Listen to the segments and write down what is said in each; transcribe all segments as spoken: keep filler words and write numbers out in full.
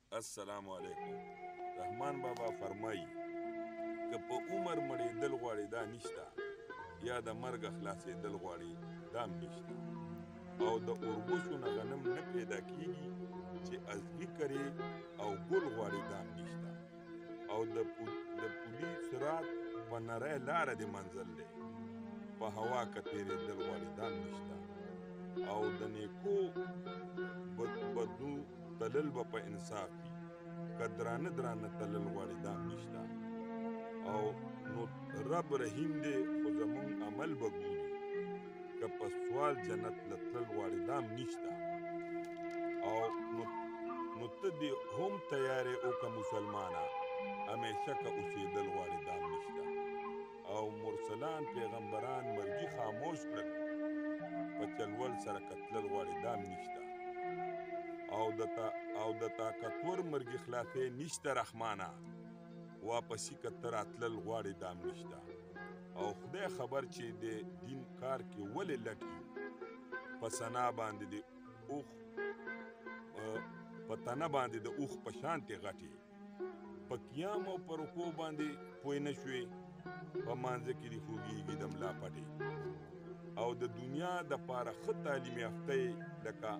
السلام علیکم. رحمان بابا فرمایي که په عمر مړېدل غواړې دا نشته، یا د مرګ خلاصېدل غواړې دا هم نشته. او د اوربشو نه غنم نه پیدا کیږي چې ازغي کرې او ګل غواړې دا هم نشته. او د د پولي سرات په نری لاره د منزل دی، په هوا که تېرېدل غواړې دا هم نشته. او د نیکو بدو تلل به په انصاف وي، که درانه درانه تلل غواړې دا هم نشته. او نو رب رحیم دی خو زمونږ عمل به ګوري، که په سوال جنت له تلل غواړې دا هم نشته. او نو نو ته دې هم تیارې وکړه مسلمانه، همیشه که اوسېدل غواړې دا هم نشته. او مرسلان پیغمبران مرګي خاموش کړل، په چلول سره که تلل غواړې دا هم نشته. او د او د طاقتور مرګي خلافې نشته رحمانه، واپسې که ته راتلل غواړې دا هم نشته. او خدای خبر چې د دین کار کې ولې لټ یو، په ثنا باندې د اوښ په تنه باندې د اوښ په شانتې غټې، په قیام او په رکو باندې پوه نه شوې، په مانځه کې دې خوږېږي د ملا پټې. او د دنیا دپاره ښه تعلیم یافته یې لکه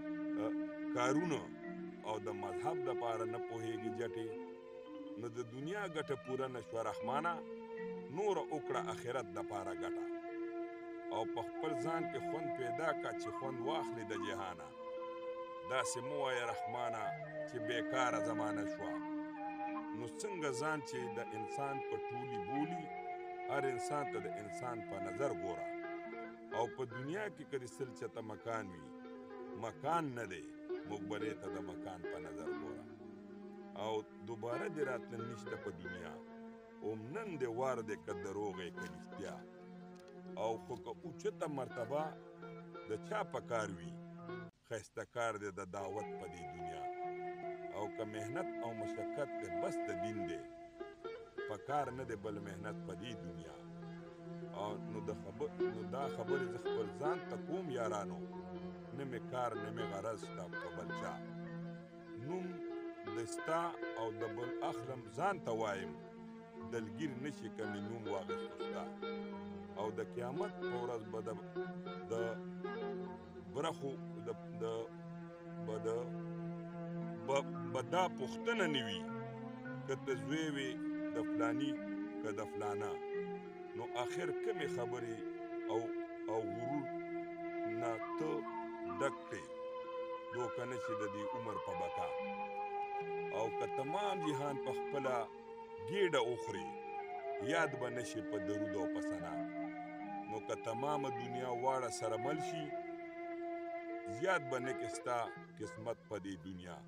کارونه، او د مذهب دپاره نه پوهېږي جټې. نو د دنیا ګټه پوره نه شوه رحمانه، نوره وکړه آخرت دپاره ګټه. او په خپل ځان کې خوند پیدا کا چې خوند واخلې د جهانه. داسې مه وایه رحمانه چې بیکاره زمانه شوه. نو څنګه ځان چې د انسان په ټولي بولي، هر انسان ته د انسان په نظر ګوره. او په دنیا کې که د سل چته مکان وي، مکان نه دی، مقبرې ته د مکان په نظر ګوره. او دوباره دې راتلل نشته په دنیا، اوم نن دې وار دی که دروغ یې که رښتیا. او خو که اوچته مرتبه د چا په کار وي، ښایسته کار دی د دعوت په دې دنیا. او که محنت او مشقت دی بس د دین دی، په کار نه دی بل محنت په دې دنیا. او نو د خبر نو دا خبرې زه خپل ځان ته کوم یارانو، نه مې کار نه مې غرض شته په بل چا. نوم د ستا او د بل اخلم ځان ته وایم، دلګیر نشي که مې نوم واخیستو ستا. او د قیامت په ورځ به د برخو به د به دا پوښتنه نه وي، که ته زوی وې د فلاني که د فلانه. نو آخر کمې خبرې او او غرور نه ته ډک کړې، دوکه نه شي د دې عمر په بقا. او که تمام جهان په خپله ګېډه وخوري، یاد به نه شي په درود او په ثنا. نو که تمامه دنیا واړه سره مل شي، زیات به نه کې ستا قسمت په دې دنیا.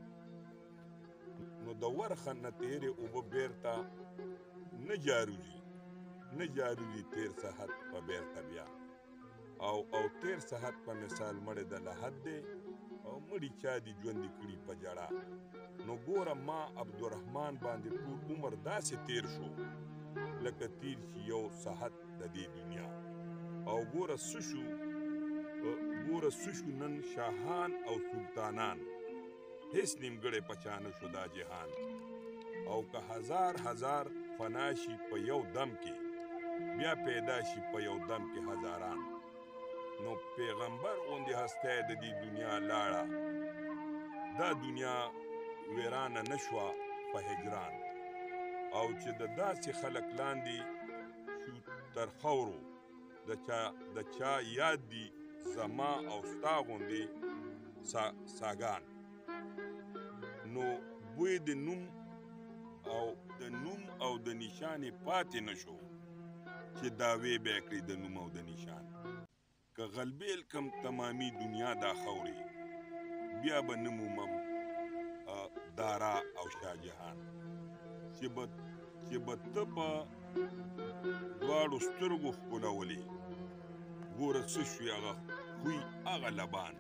نو د ورخه نه تېرې اوبه بېرته نه جاروځي، نه جاروځي تېر صحت په بېرته بیا. او او تېر صحت په مثال مړې د لحد دی، او مړي چا دي ژوندي کړي په جړا. نو ګوره ما عبدالرحمن باندې ټول عمر داسې تېر شو، لکه تیر شي یو صحت د دې دنیا. او ګوره څه شو ګوره څه شو نن شاهان او سلطانان، هیڅ نیمګړی په چا نه شو دا جهان. او که هزار هزار فنا شي په یو دم کې، بیا پیدا شي په یو دم کې هزاران. نو پیغمبر غوندې هستی د دې دنیا لاړه، دا دنیا ویرانه نه شوه په هجران. او چې د داسې خلک لاندې شو تر خاورو، د چا د چا یاد دي زما او ستا غوندې ساګان. نو بوی د نوم او د نوم او د نشانې پاتې نه شو، چې دعوې به یې کړې د نوم او د نشان. که غلبیل کم تمامي دنیا دا خوري، بیا به نه مومم دارا او شاهجهان. چې به چې به ته په دواړو سترګو ښکلولې، ګوره څه شوې هغه خوی هغه لبان.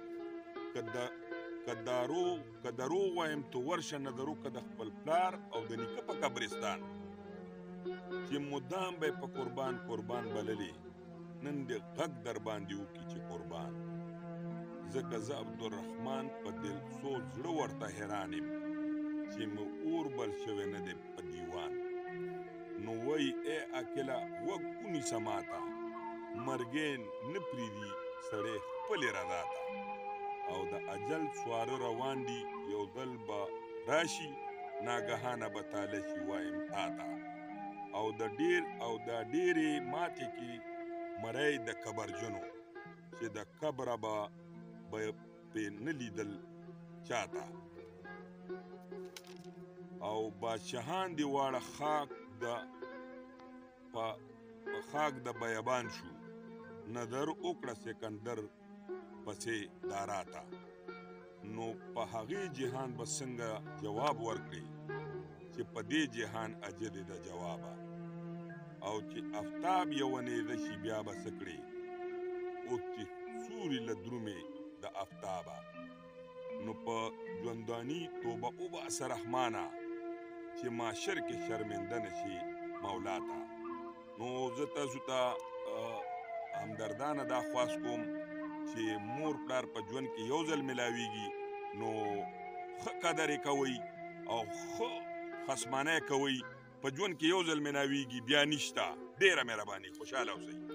که دروغ که دروغ وایم تو ورشه نظرو که د خپل پلار او د نیکه په قبرستان. چې مدام به په قربان قربان بللې، نن دې غږ در باندې وکړي چې قربان. ځکه زه عبدالرحمن په دل سوز زړه ورته حیران یم چې مې اور بل شوی نه دی په دیوان. نو وایي ای عاقله غوږ ونیسه ماته، مرګین نه پرېږدي سړی خپلې رضا ته. او د اجل سواره روان دي، یو ځل به راشي ناګهانه به تاله شي وایم تا ته. او د ډېر او د ډېرې ماتې کې مری د کبرجنو، چې د کبره به پې نه لیدل چاته. او بادشاهان دې واړه خاک د په خاک د بیابان شو، نظر وکړه سکندر پسې دارا ته. نو په هغې جهان به څنګه جواب ورکړي چې په دې جهان اجلې د جوابه. او چې افتاب یوه نیزه شي بیا به څه کړي، اوس چې سوري له درومې د افتابه. نو په ژونداني توبه وباسه رحمانه، چې معاشر کې شرمنده نشي مولا ته. نو زه تاسو ته همدردانه دا خواست کوم چې مور پلار په ژوند کې یو ځل ملاویږي، نو ښه قدر یې کوئ او ښه خصمانه یې کوئ. په ژوند کې یو ځل ملاویږي بیا نشته. ډېره مهرباني، خوشحاله اوسئ.